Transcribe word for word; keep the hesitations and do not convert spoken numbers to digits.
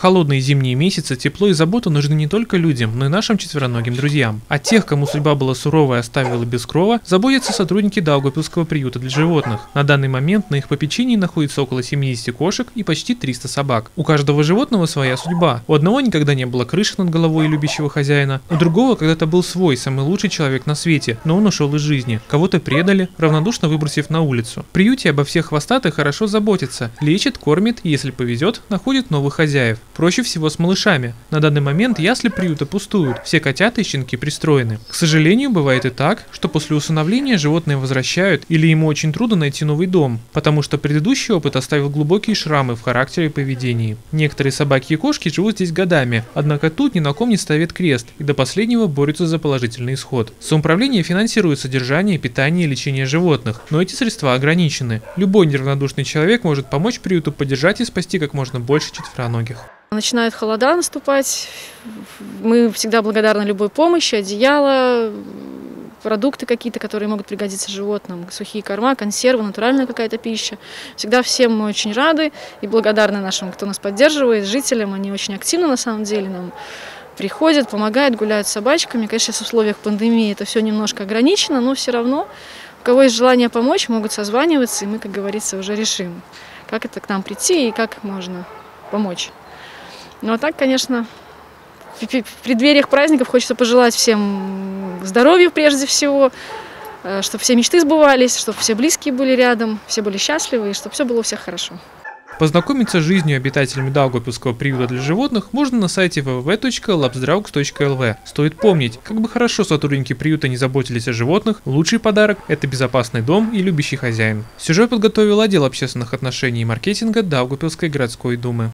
холодные зимние месяцы тепло и забота нужны не только людям, но и нашим четвероногим друзьям. О тех, кому судьба была суровая и оставила без крова, заботятся сотрудники Даугавпилского приюта для животных. На данный момент на их попечении находится около семидесяти кошек и почти триста собак. У каждого животного своя судьба. У одного никогда не было крыши над головой и любящего хозяина, у другого когда-то был свой, самый лучший человек на свете, но он ушел из жизни. Кого-то предали, равнодушно выбросив на улицу. В приюте обо всех хвостатых хорошо заботятся, лечат, кормят и, если повезет, находят новых хозяев. Проще всего с малышами. На данный момент ясли приюта пустуют, все котята и щенки пристроены. К сожалению, бывает и так, что после усыновления животные возвращают или ему очень трудно найти новый дом, потому что предыдущий опыт оставил глубокие шрамы в характере и поведении. Некоторые собаки и кошки живут здесь годами, однако тут ни на ком не ставят крест и до последнего борются за положительный исход. Самоуправление финансирует содержание, питание и лечение животных, но эти средства ограничены. Любой неравнодушный человек может помочь приюту поддержать и спасти как можно больше четвероногих. Начинают холода наступать, мы всегда благодарны любой помощи, одеяло, продукты какие-то, которые могут пригодиться животным, сухие корма, консервы, натуральная какая-то пища. Всегда всем мы очень рады и благодарны нашим, кто нас поддерживает, жителям, они очень активны на самом деле, нам приходят, помогают, гуляют с собачками. Конечно, сейчас в условиях пандемии это все немножко ограничено, но все равно, у кого есть желание помочь, могут созваниваться, и мы, как говорится, уже решим, как это к нам прийти и как можно помочь. Ну а так, конечно, в преддвериях праздников хочется пожелать всем здоровья прежде всего, чтобы все мечты сбывались, чтобы все близкие были рядом, все были счастливы и чтобы все было у всех хорошо. Познакомиться с жизнью обитателями Даугавпилского приюта для животных можно на сайте вэ вэ вэ точка лапсдраугс точка эл вэ. Стоит помнить, как бы хорошо сотрудники приюта не заботились о животных, лучший подарок – это безопасный дом и любящий хозяин. Сюжет подготовил отдел общественных отношений и маркетинга Даугавпилской городской думы.